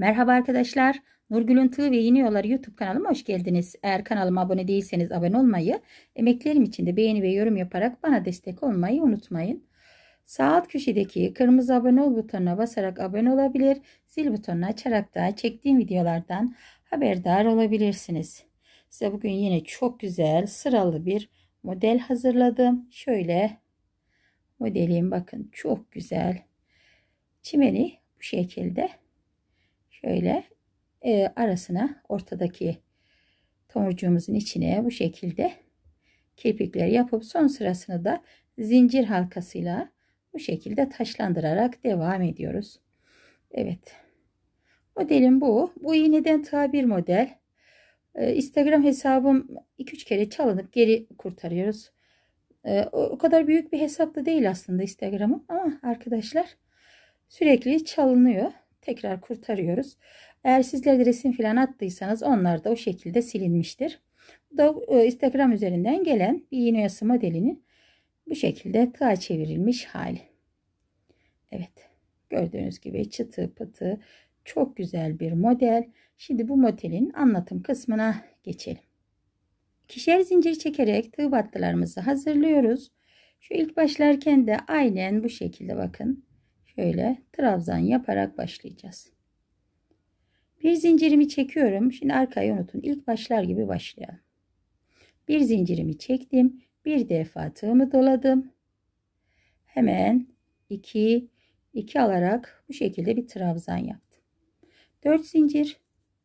Merhaba arkadaşlar. Nurgül'ün Tığ ve Yeni Yolları YouTube kanalıma hoş geldiniz. Eğer kanalıma abone değilseniz abone olmayı, emeklerim için de beğeni ve yorum yaparak bana destek olmayı unutmayın. Sağ alt köşedeki kırmızı abone ol butonuna basarak abone olabilir, zil butonunu açarak da çektiğim videolardan haberdar olabilirsiniz. Size bugün yine çok güzel sıralı bir model hazırladım. Şöyle modelim, bakın çok güzel. Çimeni bu şekilde. Şöyle arasına, ortadaki tomurcuğumuzun içine bu şekilde kirpikler yapıp son sırasını da zincir halkasıyla bu şekilde taşlandırarak devam ediyoruz. Evet, modelim bu. Bu iğneden tabir model. Instagram hesabım 2-3 kere çalınıp geri kurtarıyoruz. O kadar büyük bir hesap da değil aslında Instagram'ım, ama arkadaşlar sürekli çalınıyor. Tekrar kurtarıyoruz. Eğer sizler de resim falan attıysanız onlar da o şekilde silinmiştir. Bu da Instagram üzerinden gelen bir iğne oyası modelinin bu şekilde tığa çevrilmiş hali. Evet, gördüğünüz gibi çıtı pıtı çok güzel bir model. Şimdi bu modelin anlatım kısmına geçelim. İkişer zincir çekerek tığ battılarımızı hazırlıyoruz. Şu ilk başlarken de aynen bu şekilde bakın. Şöyle trabzan yaparak başlayacağız. Bir zincirimi çekiyorum. Şimdi arkayı unutun. İlk başlar gibi başlayalım. Bir zincirimi çektim. Bir defa tığımı doladım. Hemen 2 alarak bu şekilde bir trabzan yaptım. 4 zincir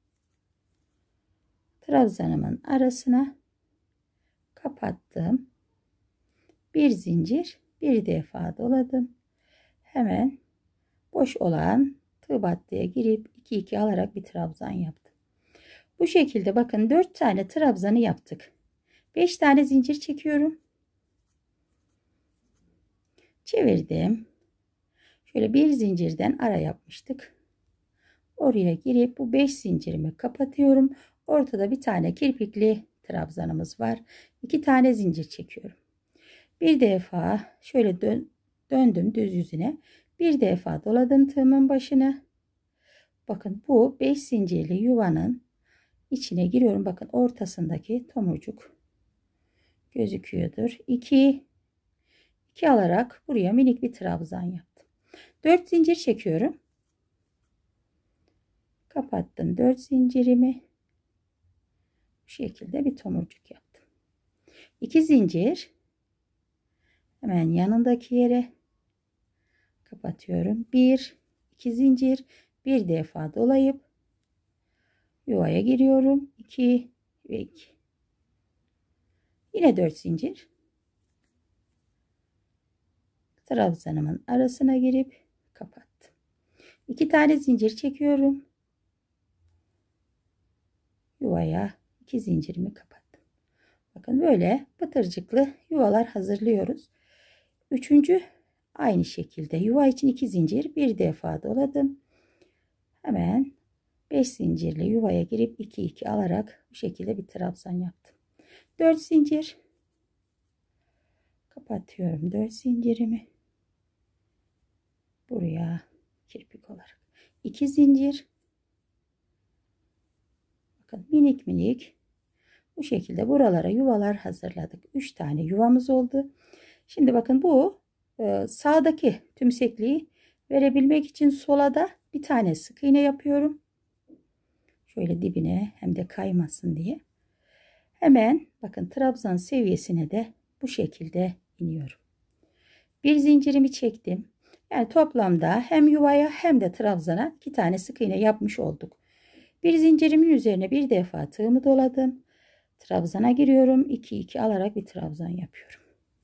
trabzanımın arasına kapattım. Bir zincir, bir defa doladım. Hemen boş olan tığ battıya girip 2 alarak bir trabzan yaptım. Bu şekilde bakın 4 tane trabzanı yaptık. 5 tane zincir çekiyorum. Çevirdim. Şöyle bir zincirden ara yapmıştık. Oraya girip bu 5 zincirimi kapatıyorum. Ortada bir tane kirpikli trabzanımız var. 2 tane zincir çekiyorum. Bir defa şöyle döndüm düz yüzüne. Bir defa doladım tığımın başını. Bakın bu 5 zincirli yuvanın içine giriyorum. Bakın ortasındaki tomurcuk gözüküyordur. 2 alarak buraya minik bir trabzan yaptım. 4 zincir çekiyorum. Kapattım 4 zincirimi. Bu şekilde bir tomurcuk yaptım. 2 zincir hemen yanındaki yere kapatıyorum. 2 zincir, bir defa dolayıp yuvaya giriyorum. 2 ve 2. Yine 4 zincir. Trabzanımın arasına girip kapattım. 2 tane zincir çekiyorum. Yuvaya 2 zincirimi kapattım. Bakın böyle pıtırcıklı yuvalar hazırlıyoruz. Üçüncü aynı şekilde yuva için 2 zincir, bir defa doladım. Hemen 5 zincirli yuvaya girip 2 alarak bu şekilde bir trabzan yaptım. 4 zincir kapatıyorum 4 zincirimi. Buraya kirpik olarak 2 zincir. Bakın minik minik bu şekilde buralara yuvalar hazırladık. 3 tane yuvamız oldu. Şimdi bakın bu sağdaki tümsekliği verebilmek için sola da bir tane sık iğne yapıyorum. Şöyle dibine, hem de kaymasın diye. Hemen bakın trabzan seviyesine de bu şekilde iniyorum. Bir zincirimi çektim. Yani toplamda hem yuvaya hem de trabzana 2 tane sık iğne yapmış olduk. Bir zincirimin üzerine bir defa tığımı doladım. Trabzana giriyorum. 2 alarak bir trabzan yapıyorum.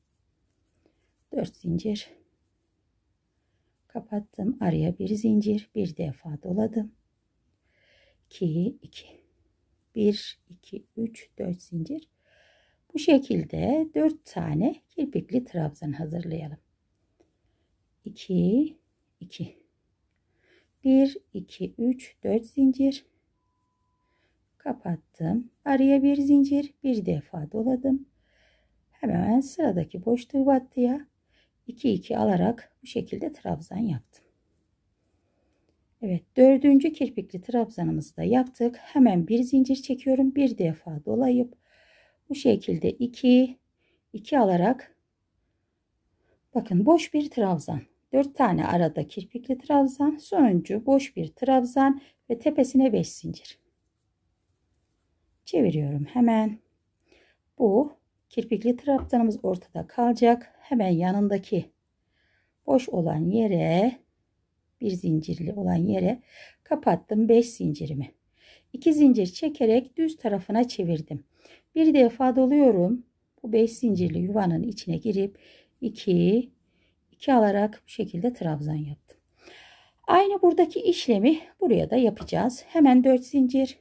4 zincir kapattım. Araya bir zincir, bir defa doladım. 2 1 2 3 4 zincir. Bu şekilde 4 tane kirpikli trabzan hazırlayalım. 2 1 2 3 4 zincir kapattım. Araya bir zincir, bir defa doladım. Hemen sıradaki boş tığ battıya 2 alarak bu şekilde trabzan yaptım. Evet, dördüncü kirpikli trabzanımızı da yaptık. Hemen bir zincir çekiyorum. Bir defa dolayıp bu şekilde 2 alarak, bakın, boş bir trabzan. 4 tane arada kirpikli trabzan, sonuncu boş bir trabzan ve tepesine 5 zincir. Çeviriyorum hemen. Bu kirpikli trabzanımız ortada kalacak. Hemen yanındaki boş olan yere, bir zincirli olan yere kapattım 5 zincirimi. 2 zincir çekerek düz tarafına çevirdim. Bir defa doluyorum. Bu 5 zincirli yuvanın içine girip 2 alarak bu şekilde trabzan yaptım. Aynı buradaki işlemi buraya da yapacağız. Hemen 4 zincir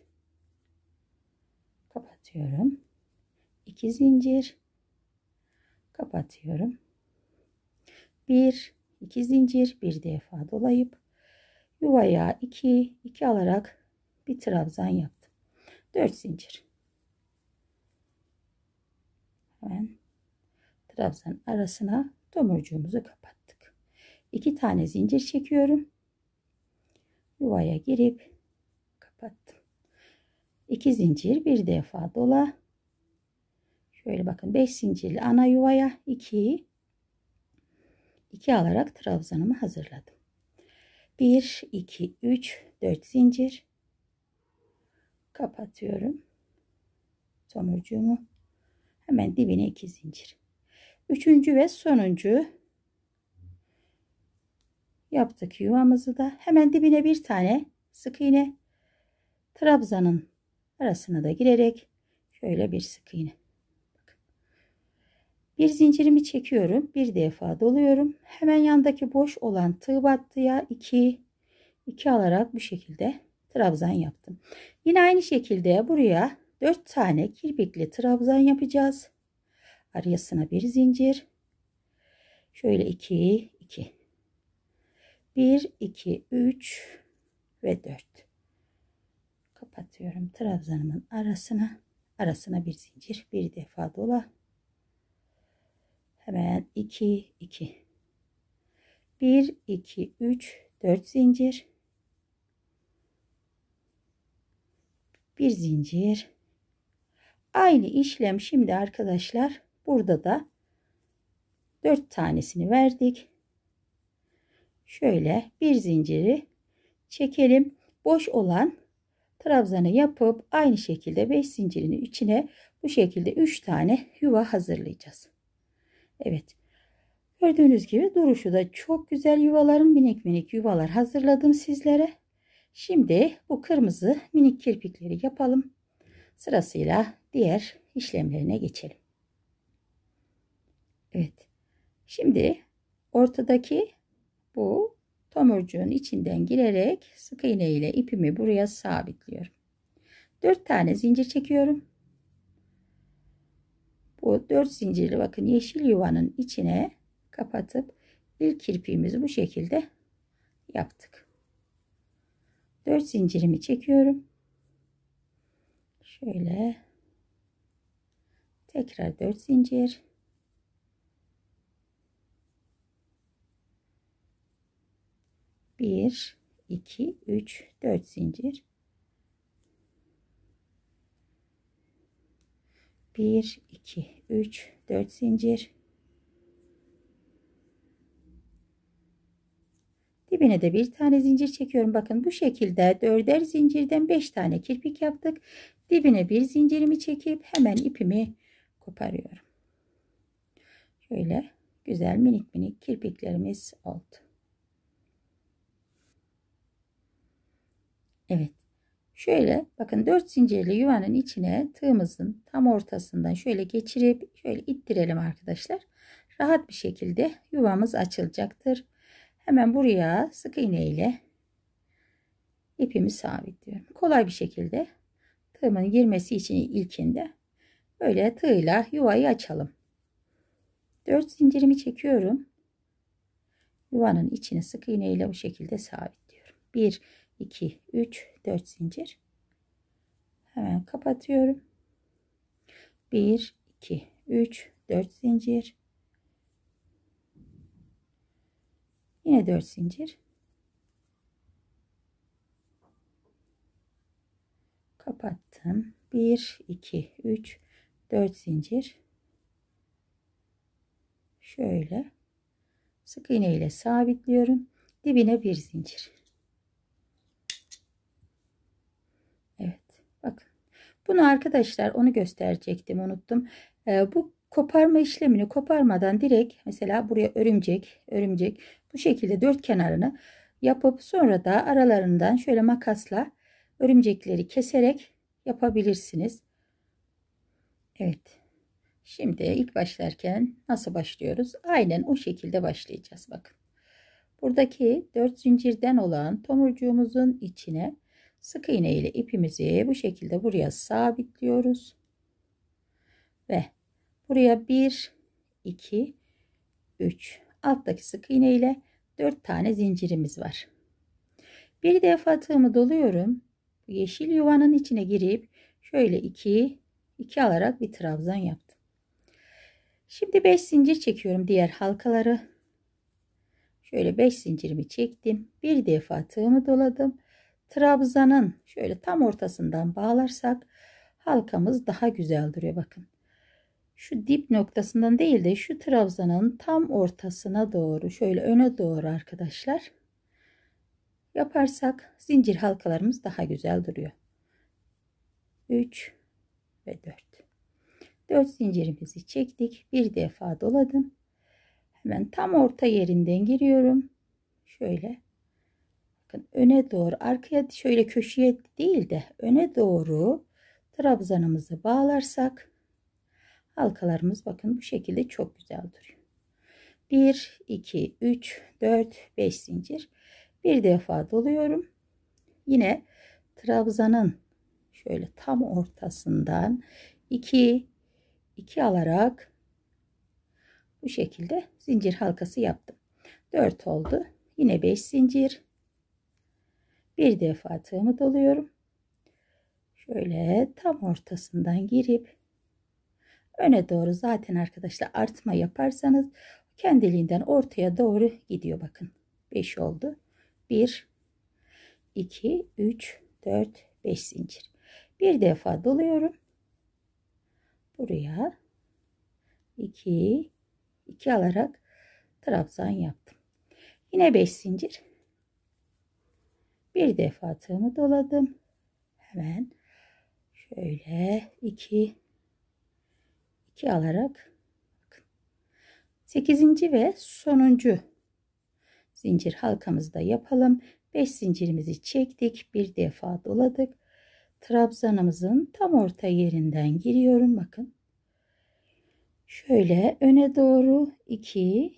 kapatıyorum. 2 zincir kapatıyorum. 2 zincir, bir defa dolayıp yuvaya 2 alarak bir trabzan yaptım. 4 zincir. Hemen trabzan arasına tomurcuğumuzu kapattık. 2 tane zincir çekiyorum. Yuvaya girip kapattım. 2 zincir, bir defa dola. Şöyle bakın, 5 zincirli ana yuvaya 2 alarak trabzanımı hazırladım. 1 2 3 4 zincir kapatıyorum. Tomurcuğumu hemen dibine 2 zincir. Üçüncü ve sonuncu yaptık yuvamızı da hemen dibine bir tane sık iğne, trabzanın arasına da girerek şöyle bir sık iğne. Bir zincirimi çekiyorum, bir defa doluyorum. Hemen yandaki boş olan tığ battıya 2 alarak bu şekilde trabzan yaptım. Yine aynı şekilde buraya 4 tane kirpikli trabzan yapacağız. Arasına bir zincir. Şöyle 2 1 2 3 ve 4. Kapatıyorum trabzanımın arasına bir zincir, bir defa dola. Hemen 2 1 2 3 4 zincir, bir zincir. Aynı işlem şimdi arkadaşlar burada da 4 tanesini verdik. Şöyle bir zinciri çekelim. Boş olan trabzanı yapıp aynı şekilde 5 zincirin içine bu şekilde 3 tane yuva hazırlayacağız. Evet. Gördüğünüz gibi duruşu da çok güzel yuvaların, minik minik yuvalar hazırladım sizlere. Şimdi bu kırmızı minik kirpikleri yapalım. Sırasıyla diğer işlemlerine geçelim. Evet. Şimdi ortadaki bu tomurcuğun içinden girerek sık iğne ile ipimi buraya sabitliyorum. 4 tane zincir çekiyorum. Bu 4 zincirli, bakın, yeşil yuvanın içine kapatıp ilk kirpiğimizi bu şekilde yaptık. 4 zincirimi çekiyorum. Şöyle tekrar 4 zincir. Bir, iki, üç, 4 zincir. 1 2 3 4 zincir. Dibine de bir tane zincir çekiyorum. Bakın bu şekilde 4'er zincirden 5 tane kirpik yaptık. Dibine bir zincirimi çekip hemen ipimi koparıyorum. Şöyle güzel minik minik kirpiklerimiz oldu. Evet. Şöyle bakın, 4 zincirli yuvanın içine tığımızın tam ortasından şöyle geçirip şöyle ittirelim arkadaşlar. Rahat bir şekilde yuvamız açılacaktır. Hemen buraya sık iğne ile ipimi sabitliyorum. Kolay bir şekilde tığımın girmesi için ilkinde böyle tığla yuvayı açalım. 4 zincirimi çekiyorum. Yuvanın içine sık iğne ile bu şekilde sabitliyorum. 1 2 3 4 zincir. Hemen kapatıyorum. 1 2 3 4 zincir. Yine 4 zincir. kapattım. 1 2 3 4 zincir. Şöyle sık iğne ile sabitliyorum. Dibine bir zincir. Evet, bakın. Bunu arkadaşlar, onu gösterecektim, unuttum. Bu koparma işlemini koparmadan direkt mesela buraya örümcek bu şekilde dört kenarını yapıp sonra da aralarından şöyle makasla örümcekleri keserek yapabilirsiniz. Evet. Şimdi ilk başlarken nasıl başlıyoruz? Aynen o şekilde başlayacağız. Bakın. Buradaki 4 zincirden olan tomurcuğumuzun içine sık iğne ile ipimizi bu şekilde buraya sabitliyoruz. Ve buraya 1 2 3 alttaki sık iğne ile 4 tane zincirimiz var. Bir defa tığımı doluyorum. Bu yeşil yuvanın içine girip şöyle 2 alarak bir trabzan yaptım. Şimdi 5 zincir çekiyorum diğer halkaları. Şöyle 5 zincirimi çektim. Bir defa tığımı doladım. Trabzanın şöyle tam ortasından bağlarsak halkamız daha güzel duruyor. Bakın. Şu dip noktasından değil de şu trabzanın tam ortasına doğru, şöyle öne doğru arkadaşlar yaparsak zincir halkalarımız daha güzel duruyor. 3 ve 4 zincirimizi çektik. Bir defa doladım. Hemen tam orta yerinden giriyorum. Şöyle bakın, öne doğru, arkaya şöyle köşeye değil de öne doğru trabzanımızı bağlarsak halkalarımız bakın bu şekilde çok güzel duruyor. 1 2 3 4 5 zincir. Bir defa doluyorum. Yine trabzanın şöyle tam ortasından 2 alarak bu şekilde zincir halkası yaptım. 4 oldu. Yine 5 zincir. Bir defa tığımı doluyorum. Şöyle tam ortasından girip öne doğru, zaten arkadaşlar artma yaparsanız kendiliğinden ortaya doğru gidiyor. Bakın 5 oldu. 1 2 3 4 5 zincir. Bir defa doluyorum. Buraya 2 alarak trabzan yaptım. Yine 5 zincir. Bir defa tığımı doladım. Hemen şöyle 2 alarak 8. ve sonuncu zincir halkamızda yapalım. 5 zincirimizi çektik. Bir defa doladık. Trabzanımızın tam orta yerinden giriyorum. Bakın. Şöyle öne doğru 2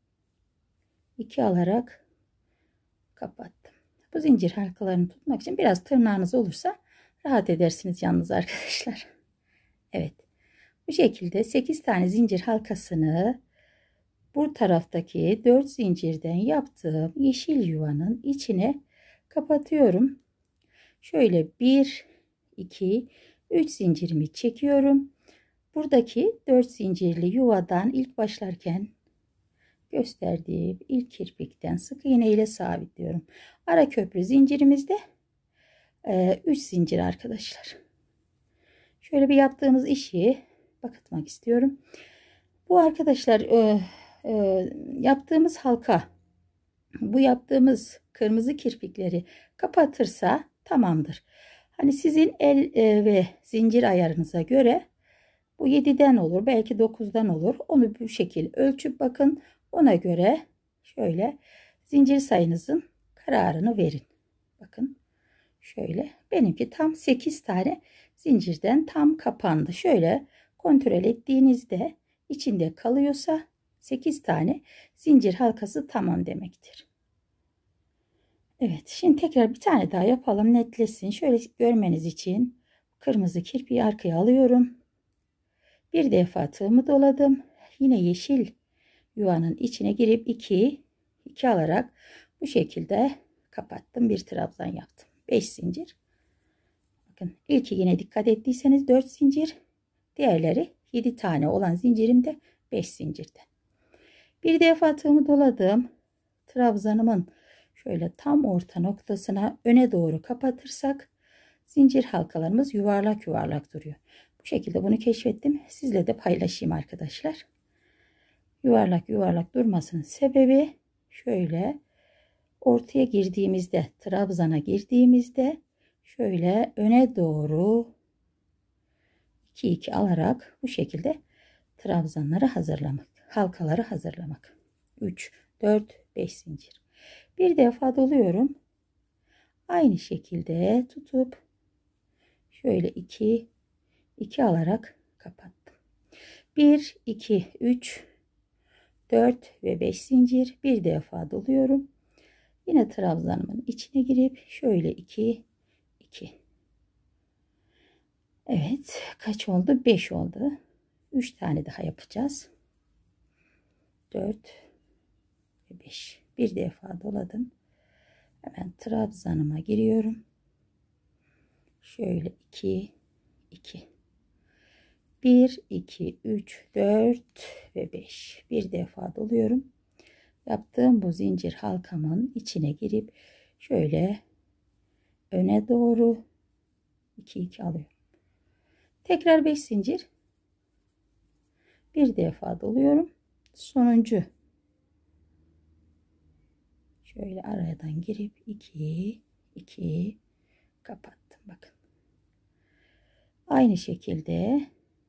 alarak kapattım. Bu zincir halkalarını tutmak için biraz tırnağınız olursa rahat edersiniz yalnız arkadaşlar. Evet. Bu şekilde 8 tane zincir halkasını bu taraftaki 4 zincirden yaptığım yeşil yuvanın içine kapatıyorum. Şöyle 1 2 3 zincirimi çekiyorum. Buradaki 4 zincirli yuvadan ilk başlarken gösterdiğim ilk kirpikten sık iğne ile sabitliyorum. Ara köprü zincirimizde 3 zincir arkadaşlar. Şöyle bir yaptığımız işi bakıtmak istiyorum. Bu arkadaşlar yaptığımız halka, bu yaptığımız kırmızı kirpikleri kapatırsa tamamdır. Hani sizin el ve zincir ayarınıza göre bu 7'den olur, belki 9'dan olur. Onu bu şekil ölçüp bakın, ona göre şöyle zincir sayınızın kararını verin. Bakın şöyle benimki tam 8 tane zincirden tam kapandı. Şöyle kontrol ettiğinizde içinde kalıyorsa 8 tane zincir halkası tamam demektir. Evet, şimdi tekrar bir tane daha yapalım, netlesin. Şöyle görmeniz için kırmızı kirpiği arkaya alıyorum. Bir defa tığımı doladım. Yine yeşil yuvanın içine girip 2 alarak bu şekilde kapattım. Bir trabzan yaptım. 5 zincir. Bakın ilki yine dikkat ettiyseniz 4 zincir. Diğerleri 7 tane olan zincirimde 5 zincirde. Bir defa tığımı doladım. Trabzanımın şöyle tam orta noktasına öne doğru kapatırsak zincir halkalarımız yuvarlak yuvarlak duruyor. Bu şekilde bunu keşfettim. Sizle de paylaşayım arkadaşlar. Yuvarlak yuvarlak durmasının sebebi şöyle ortaya girdiğimizde, trabzana girdiğimizde şöyle öne doğru 2-2 alarak bu şekilde trabzanları hazırlamak, halkaları hazırlamak. 3, 4, 5 zincir. Bir defa doluyorum. Aynı şekilde tutup şöyle 2 alarak kapattım. 1, 2, 3, 4 ve 5 zincir. Bir defa doluyorum. Yine trabzanımın içine girip şöyle 2. Evet, kaç oldu? 5 oldu. 3 tane daha yapacağız. 4 ve 5. Bir defa doladım. Hemen trabzanıma giriyorum. Şöyle 2. 1, 2, 3, 4 ve 5. Bir defa doluyorum. Yaptığım bu zincir halkamın içine girip şöyle öne doğru 2 alıyorum. Tekrar 5 zincir. Bir defa doluyorum. Sonuncu. Şöyle aradan girip 2 kapattım. Bakın. Aynı şekilde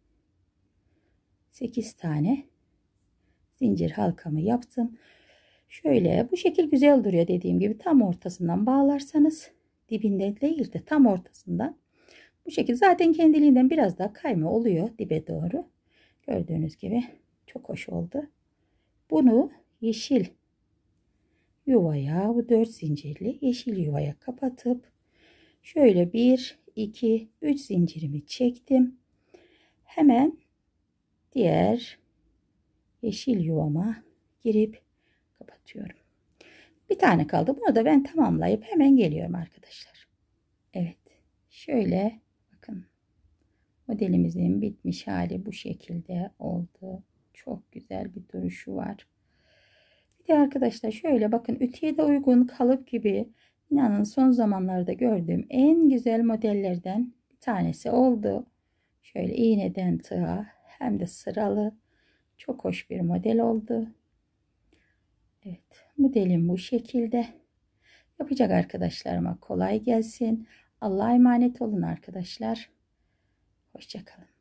8 tane zincir halkamı yaptım. Şöyle bu şekil güzel duruyor dediğim gibi. Tam ortasından bağlarsanız dibinden değil de tam ortasından bu şekil zaten kendiliğinden biraz daha kayma oluyor dibe doğru. Gördüğünüz gibi çok hoş oldu. Bunu yeşil yuvaya, bu 4 zincirli yeşil yuvaya kapatıp şöyle 1, 2, 3 zincirimi çektim. Hemen diğer yeşil yuvama girip kapatıyorum. Bir tane kaldı. Bunu da ben tamamlayıp hemen geliyorum arkadaşlar. Evet. Şöyle bakın. Modelimizin bitmiş hali bu şekilde oldu. Çok güzel bir duruşu var. Bir de arkadaşlar şöyle bakın, ütüye de uygun kalıp gibi, inanın son zamanlarda gördüğüm en güzel modellerden bir tanesi oldu. Şöyle iğneden tığa hem de sıralı çok hoş bir model oldu. Evet, modelim bu şekilde. Yapacak arkadaşlarıma kolay gelsin. Allah'a emanet olun arkadaşlar. Hoşça kalın.